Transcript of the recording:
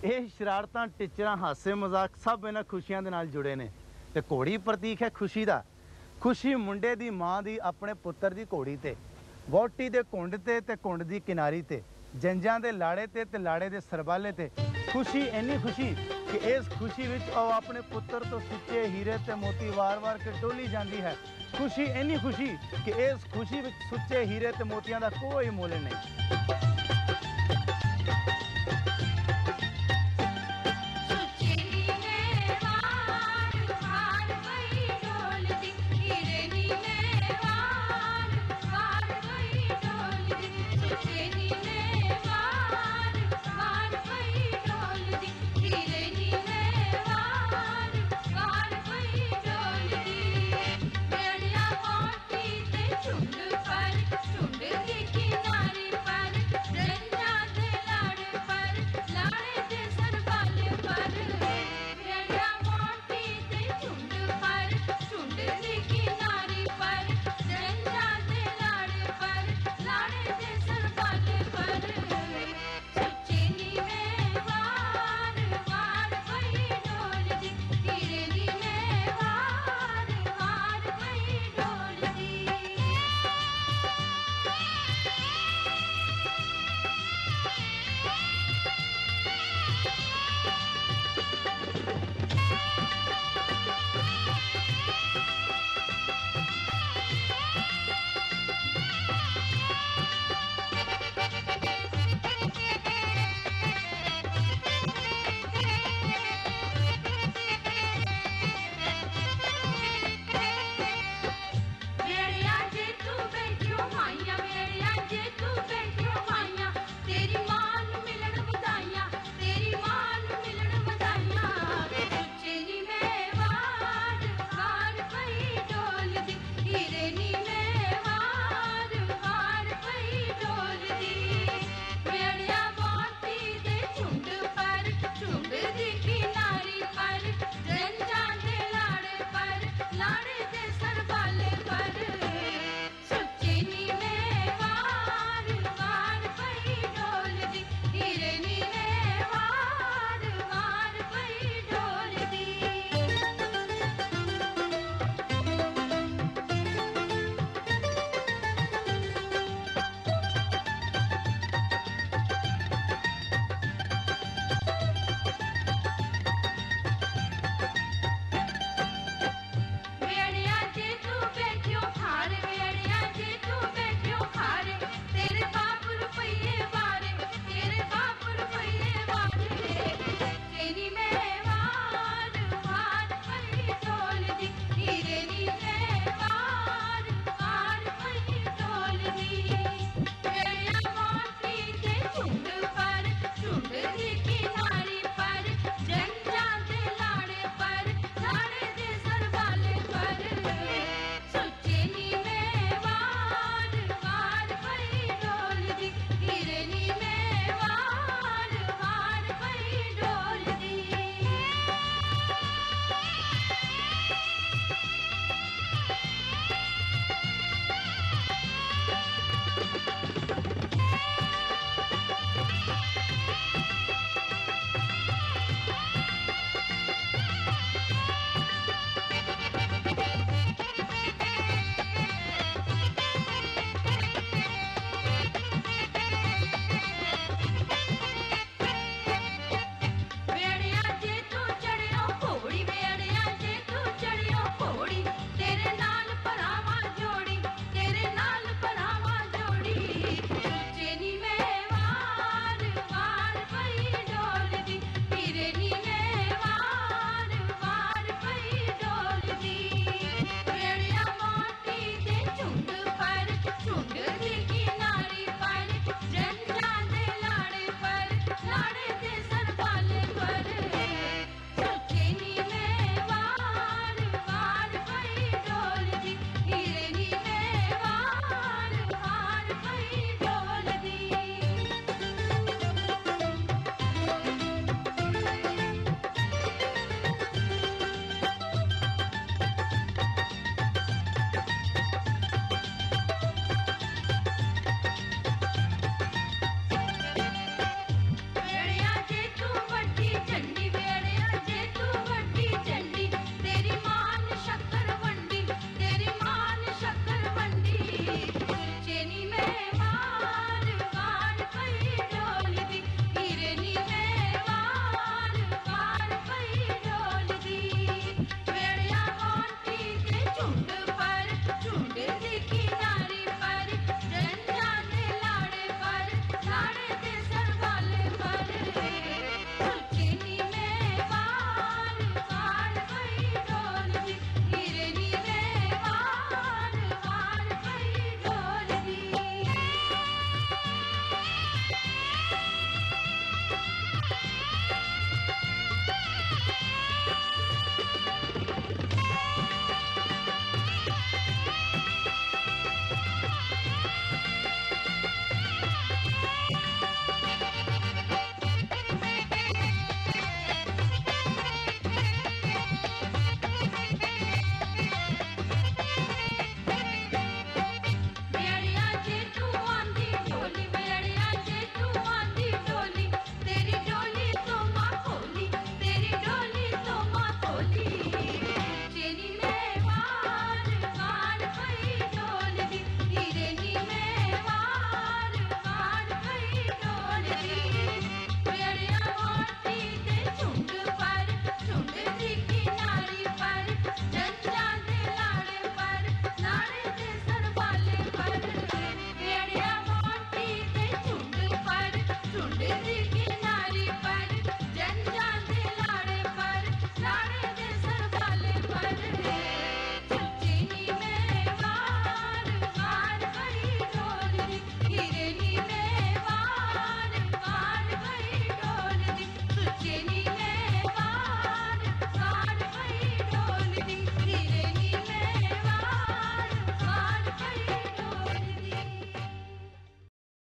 ਇਹ ਸ਼ਰਾਰਤਾਂ ਟਿਚਰਾਂ ਹਾਸੇ ਮਜ਼ਾਕ ਸਭ ਇਹਨਾਂ ਖੁਸ਼ੀਆਂ ਦੇ ਨਾਲ ਜੁੜੇ ਨੇ ਤੇ ਘੋੜੀ ਪ੍ਰਤੀਕ ਹੈ ਖੁਸ਼ੀ ਦਾ। ਖੁਸ਼ੀ ਮੁੰਡੇ ਦੀ ਮਾਂ ਦੀ ਆਪਣੇ ਪੁੱਤਰ ਦੀ ਘੋੜੀ ਤੇ, ਵਹੁਟੀ ਦੇ ਘੁੰਡ ਤੇ ਘੁੰਡ ਦੀ ਕਿਨਾਰੀ ਤੇ, ਜੰਜਾਂ ਦੇ ਲਾੜੇ ਤੇ ਲਾੜੇ ਦੇ ਸਰਬਾਲੇ ਤੇ। ਖੁਸ਼ੀ ਇੰਨੀ ਖੁਸ਼ੀ ਕਿ ਇਸ ਖੁਸ਼ੀ ਵਿੱਚ ਉਹ ਆਪਣੇ ਪੁੱਤਰ ਤੋਂ ਸੁੱਚੇ ਹੀਰੇ ਤੇ ਮੋਤੀ ਵਾਰ-ਵਾਰ ਕੇ ਡੋਲੀ ਜਾਂਦੀ ਹੈ। ਖੁਸ਼ੀ ਇੰਨੀ ਖੁਸ਼ੀ ਕਿ ਇਸ ਖੁਸ਼ੀ ਵਿੱਚ ਸੁੱਚੇ ਹੀਰੇ ਤੇ ਮੋਤੀਆਂ ਦਾ ਕੋਈ ਮੁੱਲ ਨਹੀਂ।